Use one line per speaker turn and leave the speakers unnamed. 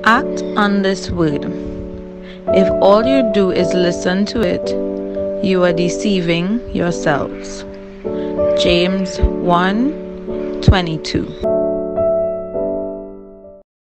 Act on this word. If all you do is listen to it, you are deceiving yourselves. James 1:22.